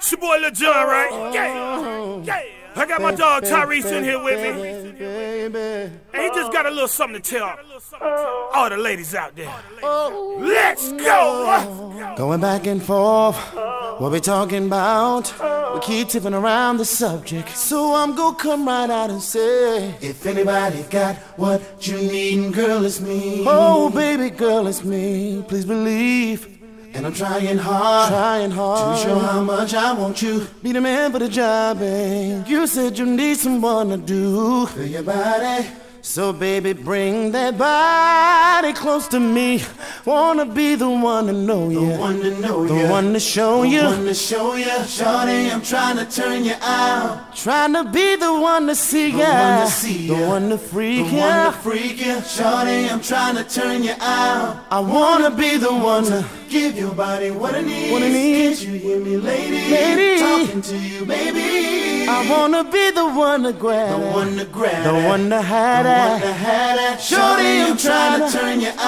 It's your boy Lil Jon, right? Yeah, yeah. I got my dog Tyrese in here with me. And he just got a little something to tell all the ladies out there. Let's go! Going back and forth, what we talking about? We keep tipping around the subject, so I'm gonna come right out and say, if anybody got what you need, girl, it's me. Oh, baby girl, it's me. Please believe. And I'm trying hard to show how much I want you. Be the man for the job, babe. You said you need someone to do for your body. So baby, bring that body close to me. Wanna be the one to know you, the one to know you, the one to show you, the one to show you. Shawty, I'm trying to turn you out. Trying to be the one to see ya, the one to freak ya, Shawty, I'm trying to turn you out. I wanna be the one to give your body what it needs. Can't you hear me, lady? Talking to you, baby. I wanna be the one to grab, the one to grab, the one to have that. Shorty, I'm trying to turn you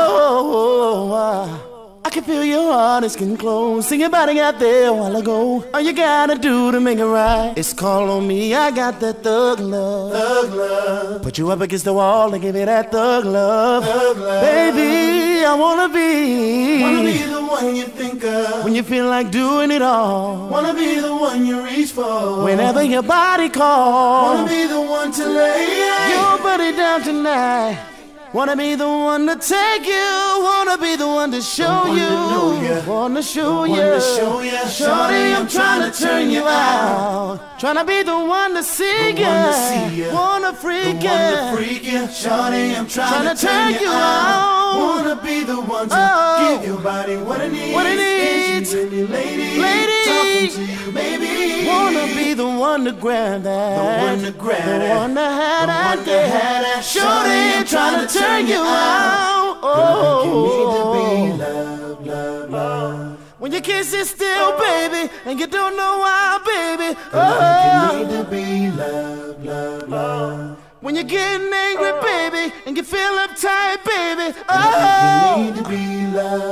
out. I can feel your heart is getting close. See your body out there a while ago. All you gotta do to make it right is call on me. I got that thug love. Put you up against the wall and give you that thug love. Baby, I wanna be the one you think of when you feel like doing it all. Wanna be the one you reach for whenever your body calls. Wanna be the one to lay your body down tonight. Wanna be the one to take you, wanna be the one to show you, wanna show you. Shorty, I'm trying to turn you out. Tryna be the one to see you, wanna freak you. Shorty, I'm trying to turn you out. Wanna be the one to give your body what it needs. Can you hear me, lady? Talking to you, baby. Wanna be the one to grab that, the one to have that. Shorty, I'm trying to turn you out. Girl, you need to be love. When you can't sit still, baby, and you don't know why, baby. Girl, you need to be love. When you're getting angry, baby, and you feel uptight, baby. You need to be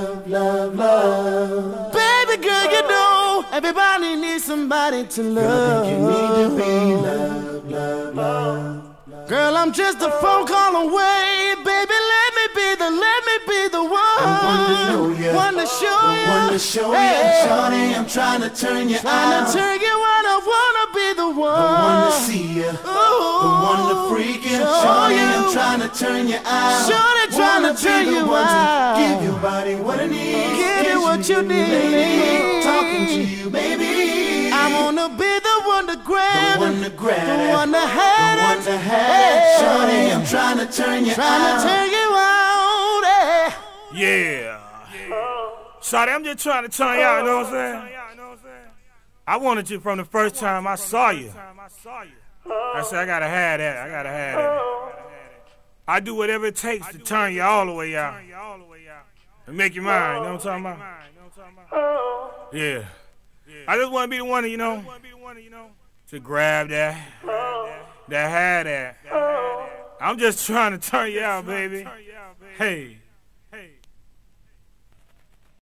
love. Baby girl, you know everybody needs somebody to love. You need to be love. Girl, I'm just a phone call away, baby. Let me be the one to show you. Hey. Shawty, I'm trying to turn you out. I wanna be the one to see you, the one to freak you. Shawty, I'm trying to turn you out. Shawty, trying to turn you out. Give your body what it needs. Give it what you need. Talking to you, baby. I wanna be the one to grab, the one to have it. Shawty, I'm trying to turn you out. Yeah. Shawty, I'm just trying to turn you out, you know what I'm saying? I wanted you from the first time I saw you. I said, I gotta have that. I do whatever it takes to turn you all the way out and make you mine, you know what I'm talking about? Yeah. I just want to be the one, to grab that have that. I'm just trying to turn you out, baby. Hey.